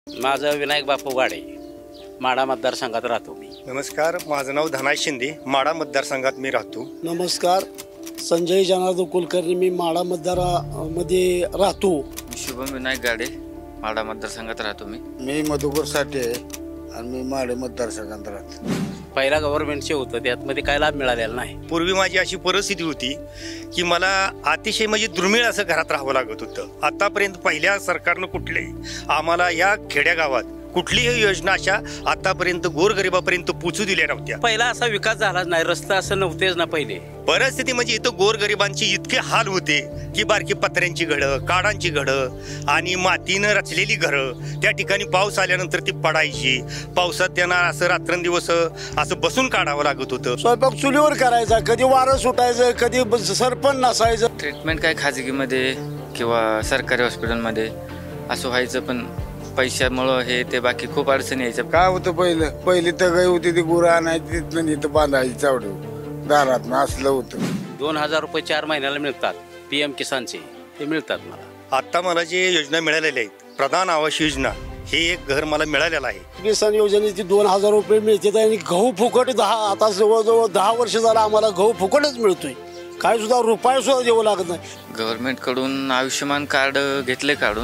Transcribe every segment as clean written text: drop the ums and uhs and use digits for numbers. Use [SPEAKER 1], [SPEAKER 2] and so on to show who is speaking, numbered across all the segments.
[SPEAKER 1] माझं विनायक बापू गाडे, माडा मतदारसंघात राहतो मी।
[SPEAKER 2] नमस्कार, माझं नाव धनाय शिंदे, माडा मतदारसंघात मी राहतो।
[SPEAKER 3] नमस्कार, संजय जनार्दन कुलकर्णी, मी माडा मतदारामध्ये राहतो।
[SPEAKER 4] शुभम विनायक गाडे, माडा मतदारसंघात राहतो मी
[SPEAKER 5] मधुकर साठे आणि मी माडा मतदारसंघात राहतो।
[SPEAKER 1] पहिला गव्हर्नमेंटचे होतं, त्यातमध्ये काय लाभ मिळालेला नाही।
[SPEAKER 2] पूर्वी माझी अशी परिस्थिती होती की मला अतिशय म्हणजे दुर्मिळ असं घरात राहावं लागत होतं। आतापर्यंत पहिल्या सरकारनं कुठलेही आम्हाला या खेड्यागावात कुठलीही योजना अशा आतापर्यंत गोरगरिबापर्यंत पोचू दिल्या नव्हत्या।
[SPEAKER 1] पहिला असा विकास झाला नाही, रस्ता असं नव्हतेच ना पहिले।
[SPEAKER 2] परिस्थिती म्हणजे इथं गोरगरिबांची इतके हाल होते की बारकी पत्र्यांची घडं, काडांची घडं आणि मातीनं रचलेली घरं त्या ठिकाणी पाऊस आल्यानंतर ती पडायची। पावसात त्यांना असं रात्रंदिवस असं बसून काढावं लागत होतं।
[SPEAKER 3] स्वयंपाक चुलीवर करायचा, कधी वारं सुटायचं, कधी सरपण नसायचं।
[SPEAKER 4] ट्रीटमेंट काय खाजगीमध्ये किंवा सरकारी हॉस्पिटलमध्ये असं व्हायचं, पण पैशामुळं हे ते बाकी खूप अडचणी यायच्या।
[SPEAKER 5] काय होतं पहिली तगाई होती ती गुरं आणायची, तिथनं इथं बांधायची चावडं दारात असलं होतं।
[SPEAKER 1] 2000 रुपये 4 महिन्याला मिळतात, PM किसानचे ते मिळतात मला।
[SPEAKER 2] आता मला जे योजना मिळालेल्या आहेत, प्रधान आवास योजना, हे एक घर मला मिळालेलं आहे।
[SPEAKER 3] किसान योजनेची 2000 रुपये मिळतात आणि गहू फुकट आता जवळजवळ 10 वर्ष झालं आम्हाला गहू फुकटच मिळतोय, काय सुद्धा रुपया सुद्धा देऊ लागत नाही।
[SPEAKER 4] गव्हर्नमेंटकडून आयुष्यमान कार्ड घेतले काढून,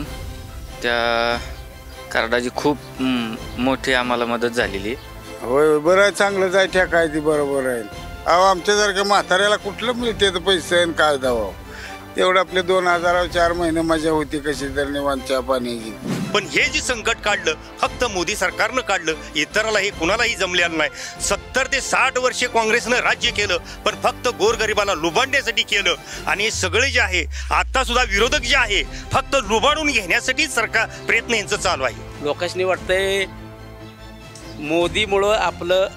[SPEAKER 4] त्या कार्डाची खूप मोठी आम्हाला मदत झालेली।
[SPEAKER 5] होय, बरं आहे, चांगलंच आहे, ठेकाय ती बरोबर आहे। अहो, आमच्यासारख्या म्हाताऱ्याला कुठलं मिळते तर पैसे आणि काय द्यावं, तेवढं आपले 2000 4 महिने मजा होती कशी तर निवांत चहा पाण्याची।
[SPEAKER 2] पण हे जे संकट काढलं फक्त मोदी सरकारनं काढलं, इतराला हे कुणालाही जमलेलं नाही। 70 ते 60 वर्षे काँग्रेसनं राज्य केलं, पण फक्त गोरगरिबाला लुबाडण्यासाठी केलं। आणि सगळे जे आहे आता सुद्धा विरोधक जे आहे फक्त लुबाडून घेण्यासाठी सरकार प्रयत्न यांचं चालू आहे।
[SPEAKER 1] लोकांनी वाटतंय मोदीमुळं आपलं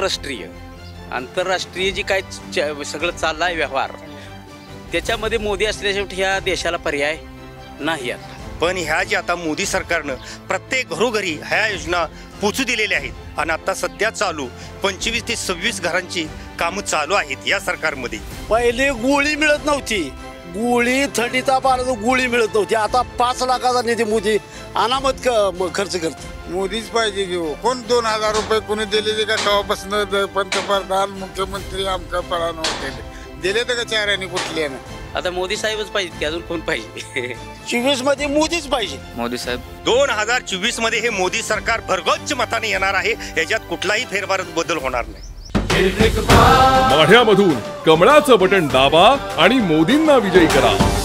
[SPEAKER 1] आंतरराष्ट्रीय जी काय सगळं चाललं आहे व्यवहार, त्याच्यामध्ये मोदी असल्याशिवाय ह्या देशाला पर्याय नाही आता।
[SPEAKER 2] पण ह्या जे आता मोदी सरकारनं प्रत्येक घरोघरी ह्या योजना पोचू दिलेल्या आहेत आणि आता सध्या चालू 25 ते 26 घरांची कामं चालू आहेत या सरकारमध्ये।
[SPEAKER 3] पहिले गोळी मिळत नव्हती, गोळी थंडी ताप आला गोळी मिळत नव्हती, आता 5 लाखाचा निधी मोदी अनामत खर्च करतो।
[SPEAKER 5] मोदीच पाहिजे घेऊ, कोण 2000 रुपये कोणी दिलेले का? तेव्हापासून पंतप्रधान मुख्यमंत्री आमका पळा नव्हते दिले तर का चाराने कुठल्यानं?
[SPEAKER 1] आता मोदी साहेबच पाहिजे की अजून कोण पाहिजे?
[SPEAKER 3] 24 मध्ये मोदीच पाहिजे,
[SPEAKER 4] मोदी साहेब।
[SPEAKER 2] 2024 मध्ये हे मोदी सरकार भरघोस मताने येणार आहे, याच्यात कुठलाही बदल होणार नाही।
[SPEAKER 6] माढ्यामधून कमळाचं बटन दाबा आणि मोदींना विजयी करा।